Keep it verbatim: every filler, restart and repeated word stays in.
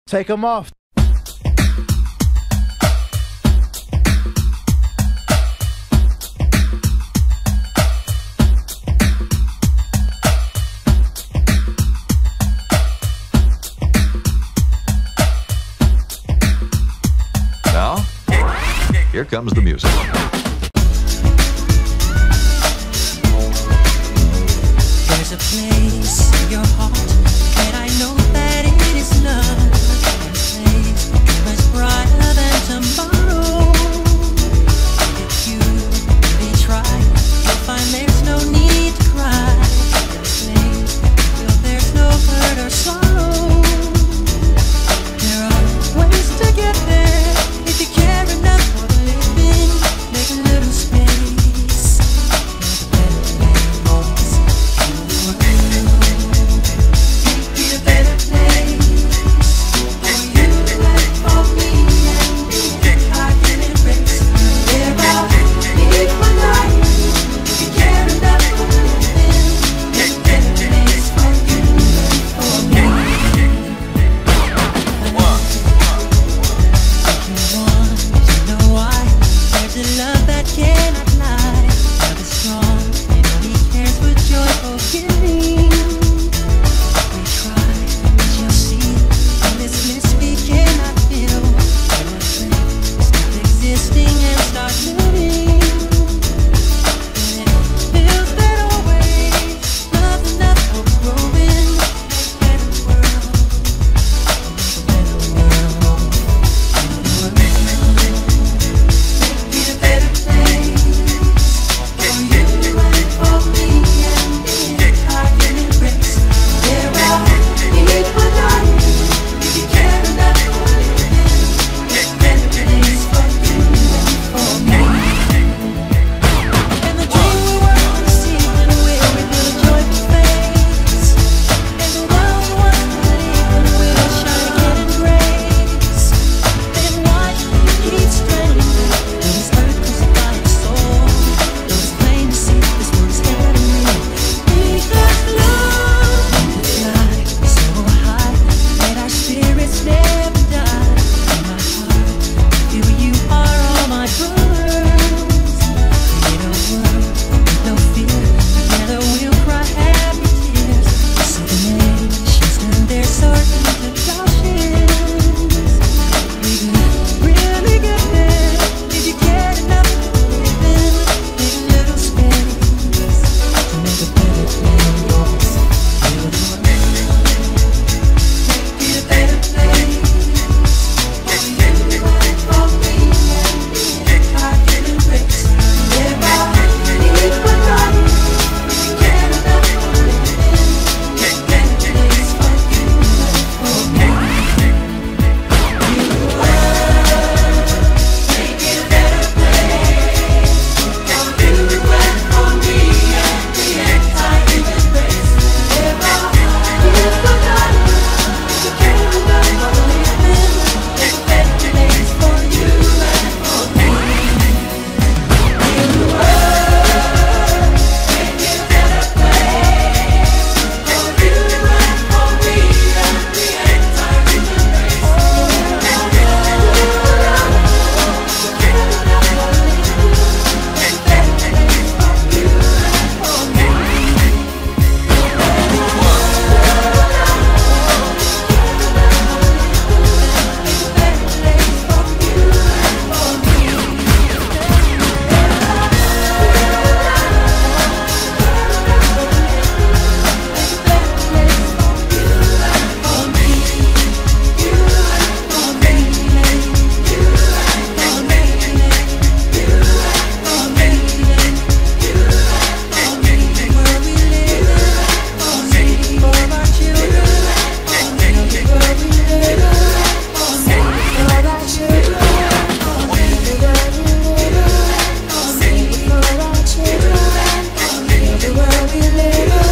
Take them off. Now, here comes the music. There's a place in your heart, and I know that it is love. A place much brighter than tomorrow. If you really try, you'll find there's no need to cry. A place where there's no hurt or sorrow. There are ways to get there if you care enough for the living. Make a little space. Love that cannot lie. Love is strong and only cares for joyful giving. We try, but you'll see in this bliss we cannot feel. We're afraid to stop existing and start living. And it feels that always love enough for growing. Make a better world. Make a better world. The world we live in.